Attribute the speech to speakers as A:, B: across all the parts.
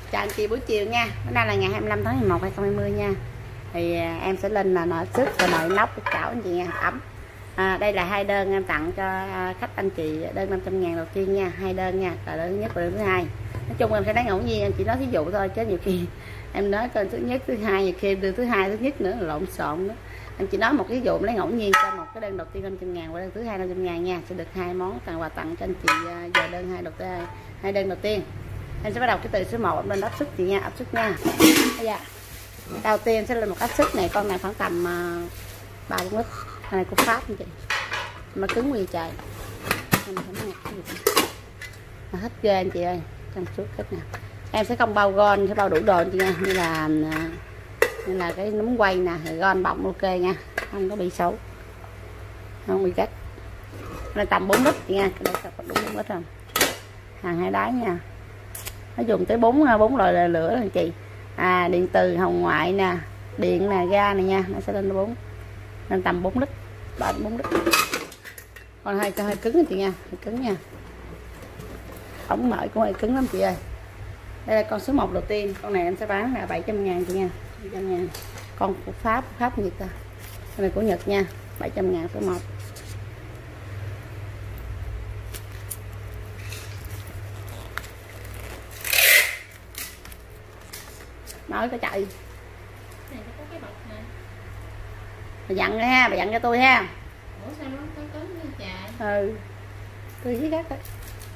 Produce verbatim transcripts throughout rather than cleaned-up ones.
A: Chào anh chị buổi chiều nha. Hôm nay là ngày hai mươi lăm tháng mười một hai nghìn không trăm hai mươi nha. Thì à, em sẽ lên là nồi sức và nồi nóc chảo anh chị nha, ấm. À, đây là hai đơn em tặng cho à, khách anh chị, đơn năm trăm ngàn đầu tiên nha, hai đơn nha, là đơn thứ nhất và đơn thứ hai. Nói chung em sẽ nói ngẫu nhiên, em chỉ nói thí dụ thôi chứ nhiều khi em nói đơn thứ nhất, thứ hai, nhiều khi đơn thứ hai, thứ nhất nữa là lộn xộn nữa. Em chỉ nói một ví dụ lấy ngẫu nhiên cho một cái đơn đầu tiên năm trăm ngàn và đơn thứ hai năm trăm ngàn nha, sẽ được hai món tặng quà tặng cho anh chị à, giờ đơn hai đầu tiên, hai đơn đầu tiên. Em sẽ bắt đầu cái từ số một lên áp suất chị nha, áp suất nha. Dạ. Đầu tiên sẽ lên một áp suất này, con này khoảng tầm ba bốn lít. Con này của Pháp nha chị. Mà cứng nguyên trời. Mà hết ghê anh chị ơi, trong suốt hết nè. Em sẽ không bao gon, sẽ bao đủ đồ chị nha, như là như là cái núm quay nè, gon bọng ok nha, không có bị xấu, không bị cắt. Này tầm bốn lít chị nha, cái đây có đúng bốn lít không? Hàng hai đáy nha. Nó dùng tới bốn bốn loại lửa anh chị. À, điện từ, hồng ngoại nè, điện nè, ga này nha, nó sẽ lên bốn, lên tầm bốn lít, ba bốn lít. Còn hơi hơi cứng anh chị nha, hơi cứng nha. Ống mở cũng hơi cứng lắm chị ơi. Đây là con số một đầu tiên, con này em sẽ bán là bảy trăm ngàn chị nha, bảy trăm ngàn. Con của Pháp, Pháp Nhật ta. Con này của Nhật nha, bảy trăm ngàn số một. Nói có chạy.
B: Này có cái bọc nè.
A: Bà dặn ha, bà dặn cho tôi ha.
B: Ủa sao nó có cứng như chạy?
A: Ừ. Tôi với gắt đấy.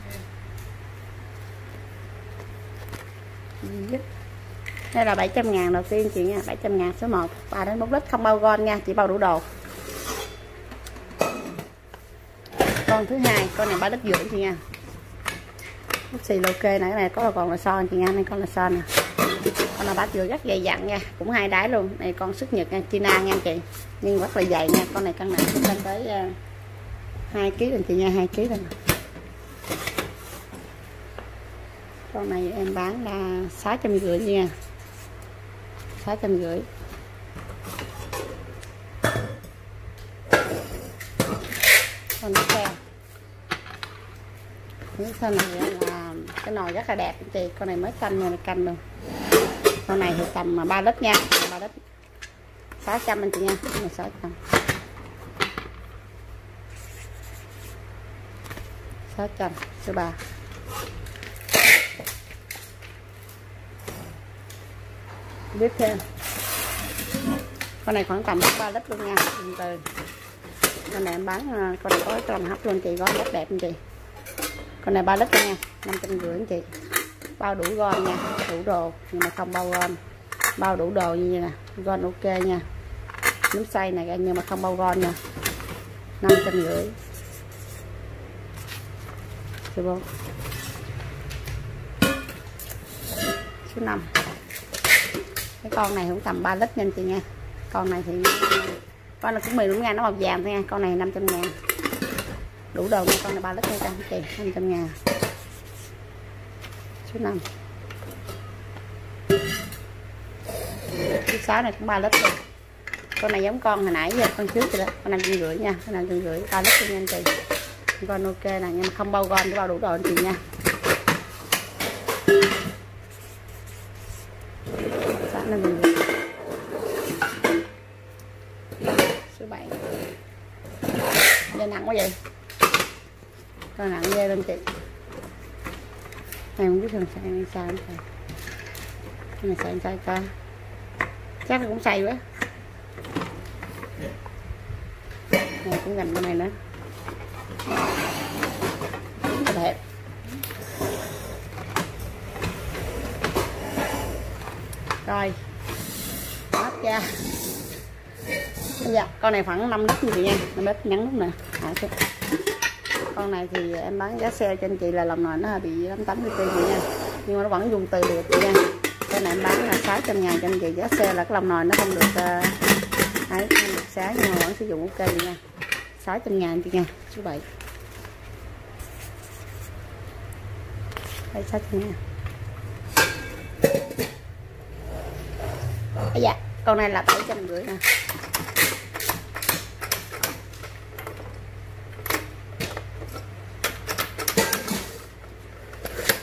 A: Ừ. Đây là bảy trăm ngàn đầu tiên chị nha, bảy trăm ngàn số một, ba đến bốn lít, không bao gon nha, chỉ bao đủ đồ. Con thứ hai, con này ba lít rưỡi chị nha. Bút xì ok này, cái này có là còn là son chị nha, này con là son nè. Con là bát dừa rất dày dặn nha, cũng hai đáy luôn. Này con sức Nhật nha, China nha chị, nhưng rất là dày nha. Con này cân nặng cũng lên tới uh, hai ký anh chị nha, hai ký lên. Con này em bán là sáu trăm rưỡi nha, sáu trăm rưỡi. Con nước xe, nước xe này là cái nồi rất là đẹp anh chị. Con này mới xanh này, canh luôn. Con này thì tầm ba lít nha, ba lít, sáu trăm anh chị nha, con này sáu trăm, sáu trăm số ba. Biết thêm, con này khoảng tầm ba lít luôn nha, từ từ. Con này em bán, con này có cái lòng hấp luôn chị, gói rất đẹp anh chị. Con này ba lít luôn nha, năm trăm rưỡi anh chị. Bao đủ gon nha, đủ đồ, nhưng mà không bao gon, bao đủ đồ như nè, gon ok nha. Núm xay này nhưng mà không bao gon nha, năm trăm rưỡi. Số bốn, số năm. Cái con này cũng tầm ba lít nha anh chị nha. Con này thì con này cũng mười đúng ngàn, nó màu vàng thôi nha. Con này năm trăm ngàn, đủ đồ nha. Con này ba lít nha anh chị, năm trăm ngàn. Số năm. Số sáu này cũng ba lít luôn. Con này giống con hồi nãy giờ, con trước rồi đó, con năm trăm rưỡi nha, con năm trăm rưỡi, ba lít luôn nha anh chị. Con ok nè, nhưng mà không bao gon, để bao đủ đồ anh chị nha. Sáu năm trăm rưỡi. Số bảy. Dây nặng quá vậy. Con nặng dây lên chị. Này không biết thường xài sao không xài. Cái này xài sao coi. Chắc là cũng xài quá. Này cũng gần con này nữa. Rất là đẹp. Rồi. Hết ra. Dạ, con này khoảng năm lít như chị nha, năm lít nhắn lúc nè. À, con này thì em bán giá sale cho anh chị là lòng nồi nó bị tám tám mươi chị nha, nhưng mà nó vẫn dùng từ được chị nha. Cái này em bán là sáu trăm ngàn cho anh chị, giá sale là cái lòng nồi nó không được uh, ấy, không được sáng nhưng mà vẫn sử dụng ok chị nha, sáu trăm ngàn chị nha. Số bảy, đây sáu trăm ngàn. À, dạ, con này là bảy trăm rưỡi nè.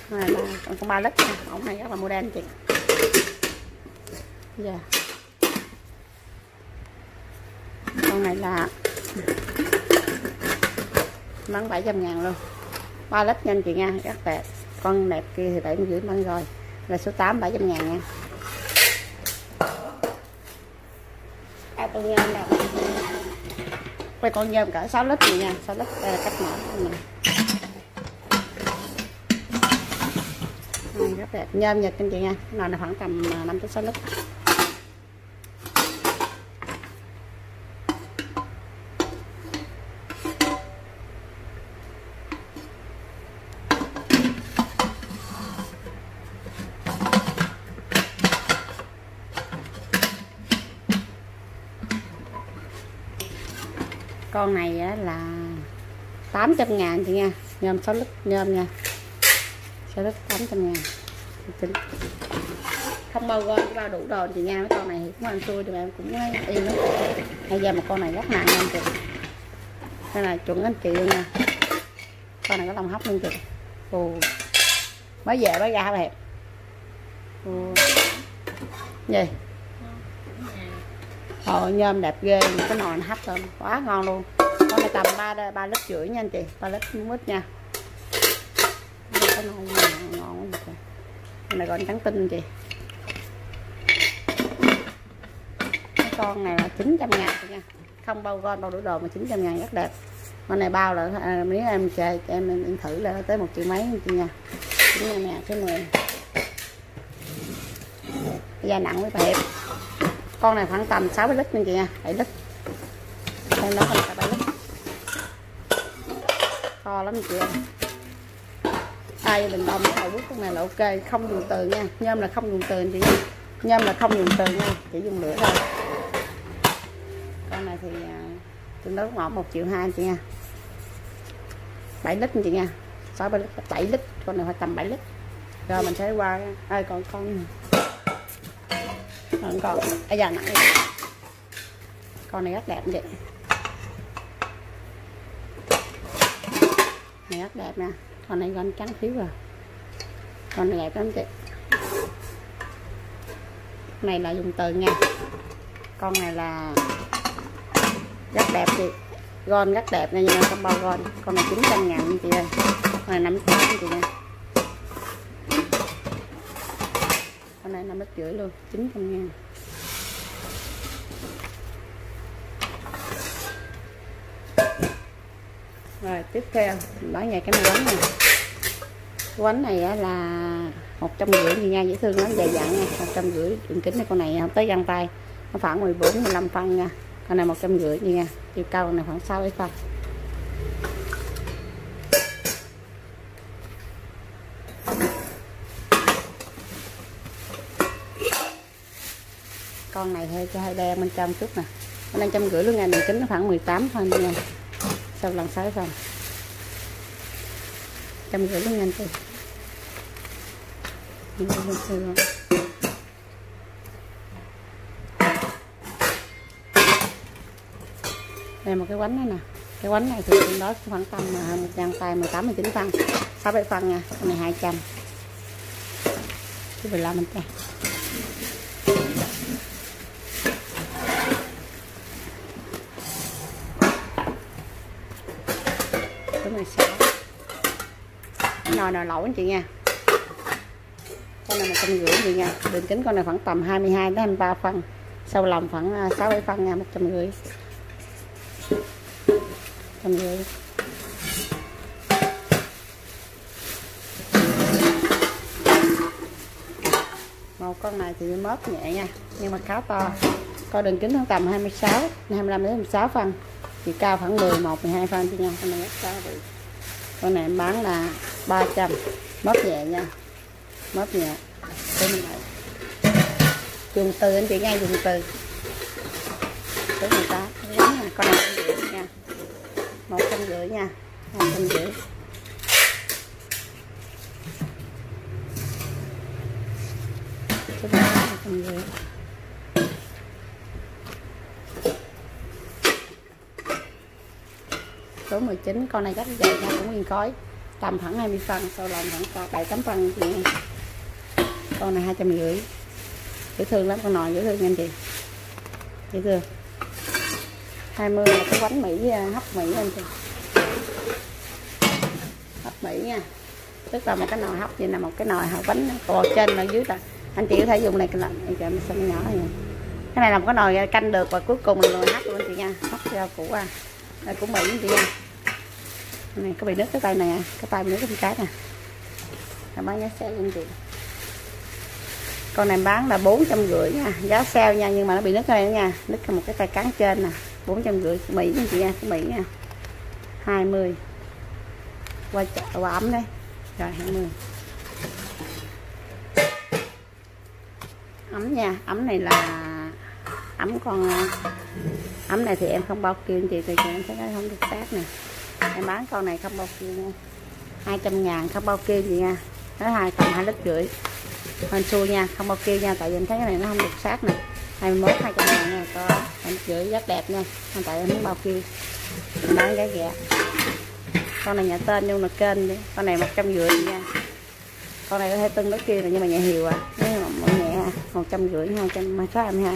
A: này là con, con ba lít nha. Mẫu này rất là modern chị. Dạ. Yeah. Con này là bán bảy trăm ngàn luôn, ba lít nha anh chị nha, rất đẹp. Con đẹp kia thì để em gửi bán rồi, là số tám bảy trăm ngàn nha. À, con nhôm đâu quay con nhôm cả sáu lít gì nha, sáu lít. Đây là cách mở của mình. Ừ, rất đẹp, nhôm Nhật anh chị nha, cái này là khoảng tầm năm tới sáu lít. Con này á là tám trăm ngàn chị nha, nhôm sáu lít nhôm nha, sáu lít tám trăm ngàn. Không bao gom bao đủ đồ chị nha. Mấy con này thì cũng ăn xui thì em cũng yên lắm. Bây giờ một con này rất nặng anh chị, đây là chuẩn anh chị luôn nha. Con này có lông hốc luôn chị. Ồ, mới về mới ra đẹp. Ồ, gì Ồ, nhôm đẹp ghê, cái nồi nó hấp lên quá ngon luôn. Con này tầm ba ba lít rưỡi nha anh chị, ba lít mít nha. Cái nồi ngon ngon quá. Con này còn trắng tinh chị. Cái con này là chín trăm ngàn chị nha, không bao gom bao đủ đồ mà chín trăm ngàn rất đẹp. Con này bao là à, nếu em chơi em, em, em thử là tới một triệu mấy chị nha. chín trăm ngàn cái mười. Da nặng với đẹp. Con này khoảng tầm sáu lít nha chị nha, bảy lít. Em đó là bảy lít. To lắm chị em. Ai bình đông cái đầu bút con này là ok, không dùng từ nha. Nhôm là không dùng từ chị nha. Nhôm là không dùng từ nha, chỉ dùng lửa thôi. Con này thì tương đối ngọt một triệu hai chị nha. bảy lít chị nha. sáu lít, bảy lít, con này phải tầm bảy lít. Rồi mình sẽ qua ai còn con còn còn bây giờ nặng con này rất đẹp vậy, này rất đẹp nè. Con này con trắng phiếu rồi, con này đẹp lắm chị. Này là dùng từ nha. Con này là rất đẹp chị, gon rất đẹp nha, nhưng mà không bao gon. Con này chín trăm ngàn chị ơi, con này năm trăm chị nha. Con này năm lít rưỡi luôn, chín trăm ngàn. Rồi tiếp theo nói về cái quánh này. Cái quánh này là một trăm rưỡi gì nha, dễ thương lắm, dài dạng nha. Một trăm rưỡi đường kính này, con này không tới găng tay, nó khoảng mười bốn mười lăm phân nha. Con này một trăm rưỡi gì nha, chiều cao này khoảng sáu bảy phân. Con này hơi cho hơi đen bên trong chút nè, con này trăm rưỡi luôn nha, đường kính nó khoảng mười tám phân nha, sau lần sáu phân, trăm rưỡi luôn nha anh chị. Đây một cái quánh đó nè, cái quánh này thì đó khoảng tầm một dàn tay mười tám mười chín phân, sáu bảy phân nha, con này hai trăm, cái mười lăm anh chị. mười sáu. Nồi nồi lẩu anh chị nha. Con này một trăm rưỡi chị nha. Đường kính con này khoảng tầm hai mươi hai đến hai mươi ba phân. Sâu lòng khoảng sáu bảy phân nha, một trăm rưỡi. Trăm rưỡi. Một con này thì móp nhẹ nha, nhưng mà khá to. Con đường kính khoảng tầm hai mươi sáu, hai mươi lăm đến hai mươi sáu phân. Chiều cao khoảng mười một mười hai phân chị nha. Con này rất cao vậy. Con này em bán là ba trăm, móp nhẹ nha, móp nhẹ. Dùng từ anh chị nha, dùng từ. Số mười tám, con này một trăm rưỡi nha, một trăm rưỡi nha, một trăm rưỡi. Số mười tám, một trăm rưỡi. Số mười chín, con này rất dày nha, cũng nguyên khói. tầm khoảng hai mươi phân, sâu lòng khoảng bảy tám phân chị nha. Con này hai trăm rưỡi, dễ thương lắm, con nồi dễ thương anh chị, dễ thương. hai mươi là cái bánh Mỹ hấp Mỹ anh chị, hấp Mỹ nha, tức là một cái nồi hấp vậy là một cái nồi hấp bánh, còn trên ở dưới là anh chị có thể dùng này cái lạnh cái nó nhỏ này. Cái này là một cái nồi canh được và cuối cùng là nồi hấp luôn chị nha, hấp rau củ à, đây của Mỹ chị nha. Này có bị nước cái tay này, cái tay bị nước cái cái nè, là bán giá sale luôn chị. Con này bán là bốn trăm rưỡi nha, giá sale nha, nhưng mà nó bị nứt đây nha, nứt một cái tay cán trên nè, bốn trăm rưỡi của Mỹ nha chị nha, của Mỹ nha. hai mươi qua chợ qua ấm đấy, rồi hai mươi. Ấm nha, ấm này là ấm con ấm này thì em không bao kêu anh chị, thì em thấy không được sát nè, em bán con này không bao kêu nha, hai trăm ngàn không bao kêu gì nha, nó hai tầm hai lít rưỡi. Hên xui nha, không bao kêu nha, tại vì em thấy cái này nó không được sát nè, hai mươi mốt hai trăm ngàn nha, có hai lít rưỡi rất đẹp nha, không tại em muốn bao kêu, em bán giá rẻ. Con này nhà tên nhưng mà kênh đi, con này một trăm rưỡi nha, con này có thể tưng nó kia nhưng mà nhẹ hiệu à, nếu mà nhẹ một trăm rưỡi hai trăm mai số hai mươi hai.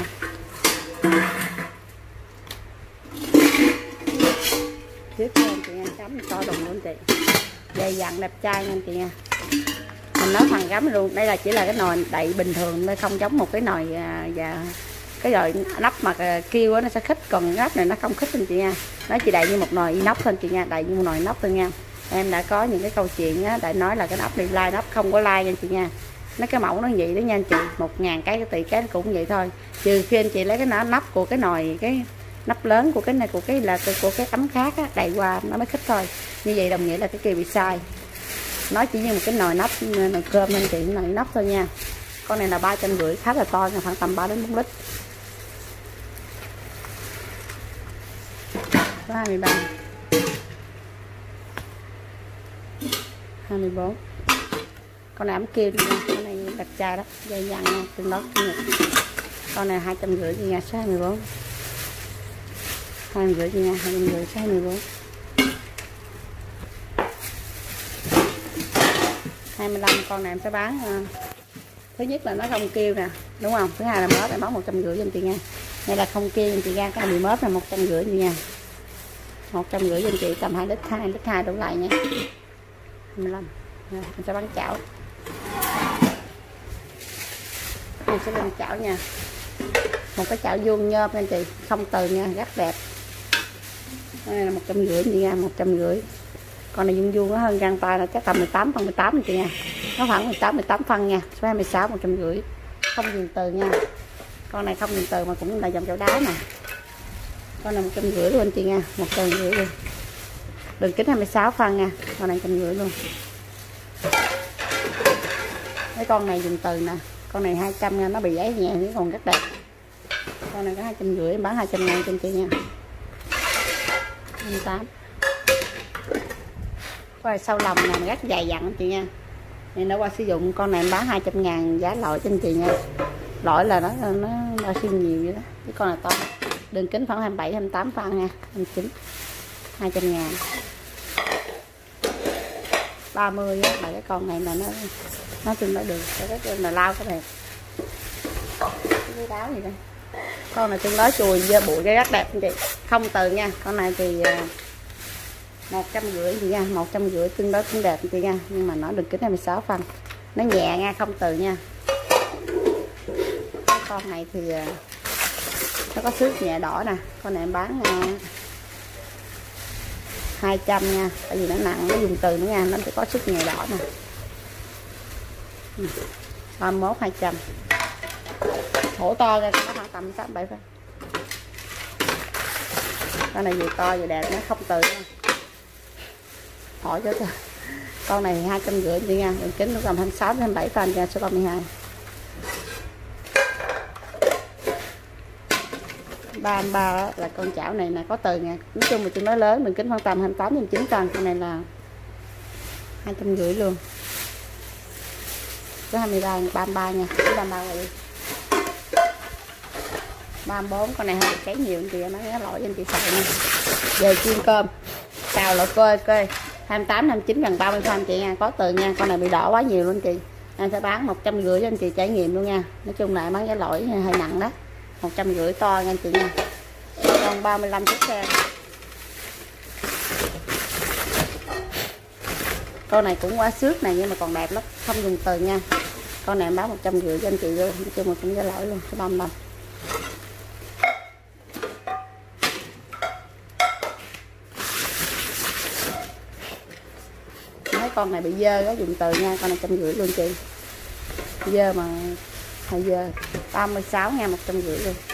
A: Tiếp theo chị nha, chấm cho đồng luôn chị, dày dặn đẹp trai nha chị nha. Mình nói thằng gắm luôn, đây là chỉ là cái nồi đậy bình thường, nó không giống một cái nồi à, và cái nồi nắp mà kêu nó sẽ khít, còn nắp này nó không khít anh chị nha, nó chỉ đậy như một nồi inox thôi chị nha, đậy như một nồi inox thôi nha. Em đã có những cái câu chuyện á, đã nói là cái nắp này lai nắp không có lai nha chị nha, nó cái mẫu nó vậy đó nha anh chị, một ngàn cái cái tỷ cái cũng vậy thôi, trừ khi anh chị lấy cái nắp của cái nồi, cái nắp lớn của cái này của cái là của cái ấm khác á, đậy qua nó mới khít thôi, như vậy đồng nghĩa là cái kia bị sai. Nói chỉ như một cái nồi nắp nồi cơm anh chị, nồi nắp thôi nha. Con này là ba trăm rưỡi, khá là to nha, khoảng tầm ba đến bốn lít. Có hai mươi ba, hai mươi bốn. Con này ấm kim nha, con này đẹp trai đó, dây dặn nha, tương đối kim nhật. Con này hai trăm rưỡi nha, số hai mươi bốn, hai mươi rưỡi nha, hai trăm rưỡi số hai mươi bốn. hai mươi lăm con này em sẽ bán uh, thứ nhất là nó không kêu nè, đúng không? Thứ hai là mớp em bán một trăm rưỡi anh chị nha. Đây là không kêu anh chị ra, cái này bị mớp là một trăm rưỡi nha, một trăm rưỡi anh chị, tầm hai lít, hai lít hai đủ lại nha. hai mươi lăm rồi, em sẽ bán chảo, em sẽ lên chảo nha, một cái chảo vuông nhôm anh chị, không từ nha, rất đẹp. Đây là một trăm rưỡi chị nha, một trăm rưỡi. Con này vuông vuông nó hơn găng tay, là chắc tầm mười tám phân, mười tám anh chị nha, nó khoảng mười tám mười tám phân nha, số hai mươi sáu, một trăm rưỡi, không dùng từ nha. Con này không dùng từ mà cũng là dòng chảo đá nè. Con này một trăm rưỡi luôn anh chị nha, một trăm rưỡi luôn, đường kính hai mươi sáu phân nha, con này một trăm rưỡi luôn. Cái con này dùng từ nè, con này hai trăm nha, nó bị giấy nhẹ, còn rất đẹp. Con này có hai trăm rưỡi, bán hai trăm ngàn cho anh chị nha, hai mươi tám. Coi sau lòng này rất dày dặn anh chị nha, nên nó qua sử dụng. Con này em bán hai trăm ngàn giá loại cho anh chị nha, loại là nó nó nó siêu nhiều vậy đó. Cái con này to, đường kính khoảng hai mươi bảy hai mươi tám phân nha, hai mươi chín, hai trăm ngàn. ba mươi á, là cái con này là nó nói chung đã được, cái cái là lao cái này cái đáo gì đây. Con này tương đối chùi dơ bụi cái rất đẹp anh chị, không từ nha. Con này thì một trăm rưỡi chị nha, một trăm rưỡi tương đối cũng đẹp chị nha, nhưng mà nó đường kính hai mươi sáu phân, nó nhẹ nha, không từ nha. Cái con này thì nó có xước nhẹ đỏ nè, con này em bán hai trăm nha, tại vì nó nặng, nó dùng từ nữa nha, nó sẽ có xước nhẹ đỏ nè, ba mươi mốt hai trăm. Hổ to ra nó khoảng tầm sáu bảy phân. Con này vừa to vừa đẹp, nó không từ nha. Hỏi cho tôi. Con này hai trăm rưỡi chị nha, đường kính nó tầm hai mươi sáu đến hai mươi bảy phân nha, số ba mươi hai. ba mươi ba là con chảo này là có từ nha, nói chung là chúng nó lớn, đường kính khoảng tầm hai mươi tám đến chín phân. Con này là hai trăm rưỡi luôn, số hai mươi ba, ba mươi ba nha, số ba mươi ba rồi đi. ba mươi bốn, con này hơi cháy nhiều anh chị, nó lỗi anh chị xài nha. Về chiên cơm, xào lẩu cơi cơi hai mươi tám, hai mươi chín gần ba mươi phân anh chị nha, có từ nha. Con này bị đỏ quá nhiều luôn chị. Em sẽ bán một trăm rưỡi cho anh chị trải nghiệm luôn nha. Nói chung là bán giá lỗi hơi nặng đó. một trăm rưỡi to nha anh chị nha. Con ba mươi lăm tiếp theo. Con này cũng quá xước này nhưng mà còn đẹp lắm, không dùng từ nha. Con này em bán một trăm rưỡi cho anh chị luôn, nói chung là cũng giá lỗi luôn, số ba mươi lăm. Mấy con này bị dơ đó, dùng từ nha. Con này trăm rưỡi luôn chị, dơ mà hơi dơ. Ba mươi sáu ngàn, một trăm rưỡi luôn.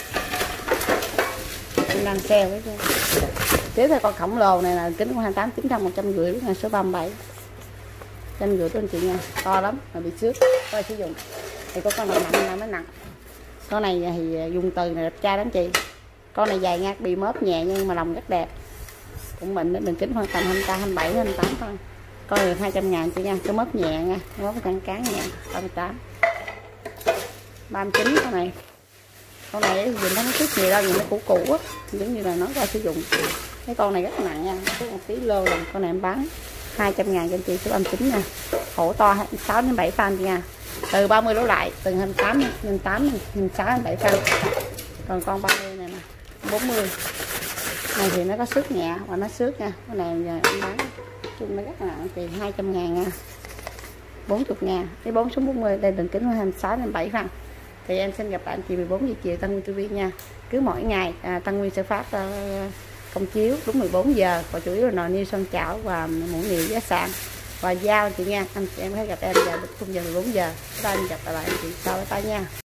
A: Em đang sale với tiếp theo con khổng lồ này là kính của hai mươi tám, chín trăm, một trăm rưỡi luôn, số ba mươi bảy. Trăm rưỡi cho anh chị nha, to lắm mà bị xước, coi sử dụng. Thì có con nào nặng là mới nặng. Con này thì dùng từ này đẹp trai lắm chị. Con này dài nha, bị móp nhẹ nhưng mà lòng rất đẹp. Cũng mình đường kính khoảng tầm hai mươi tám, hai mươi bảy, hai mươi tám thôi. Coi được hai trăm ngàn chị nha, cái móp nhẹ nha, móp cán cán nhẹ, ba mươi tám. ba mươi chín con này. Con này dùng nó xước nhiều đâu, nhìn nó cũ cũ á, giống như là nó qua sử dụng. Cái con này rất nặng nha, có một tí lô rồi. Con này em bán hai trăm ngàn cho anh chị, số ba mươi chín nha. Hổ to sáu đến bảy fan nha. Từ ba mươi đổ lại, từ hai mươi tám nhân tám nhân sáu đến bảy fan. Còn con ba mươi này nè, bốn mươi. Này thì nó có xước nhẹ và nó xước nha. Con này em bán chung nó rất nặng thì hai trăm ngàn nha. bốn mươi ngàn. Cái bốn số bốn mươi đây đường kính hai mươi sáu đến bảy fan. Thì em xin gặp lại anh chị mười bốn giờ chiều Tân Nguyên ti vi nha. Cứ mỗi ngày à, Tân Nguyên sẽ phát uh, công chiếu đúng mười bốn giờ, và chủ yếu là nồi niêu son chảo và muỗng niêu giá sạn và dao chị nha. Anh chị em hãy gặp em vào khung giờ mười bốn giờ. Bye, em gặp lại anh chị sau bye nha.